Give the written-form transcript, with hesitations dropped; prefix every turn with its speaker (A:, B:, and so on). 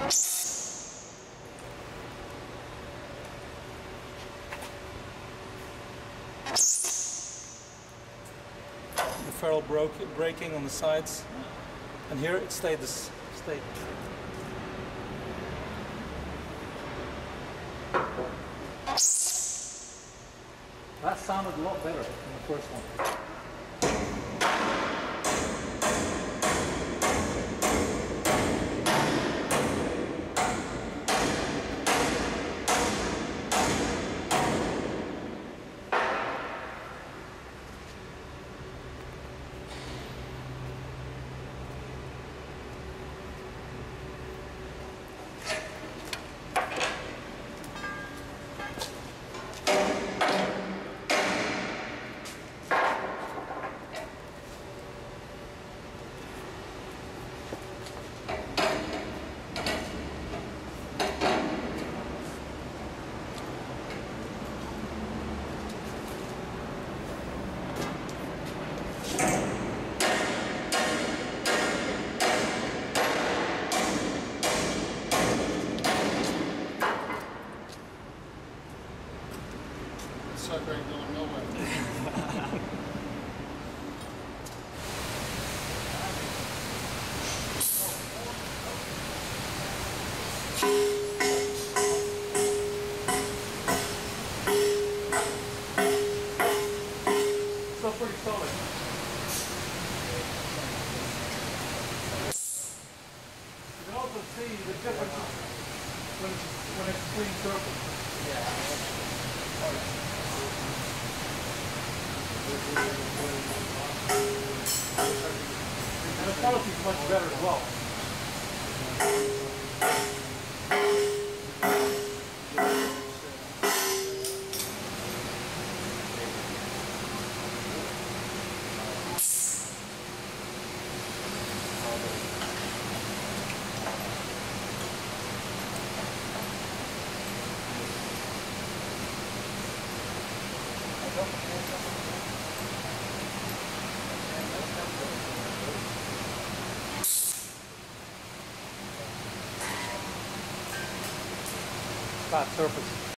A: The ferrule breaking on the sides, and here it stayed this state. That sounded a lot better than the first one.
B: Sucker ain't going nowhere.
A: Still pretty solid. You can also see the difference when it's clean surface. Yeah. And the quality is much better as well. Flat surface.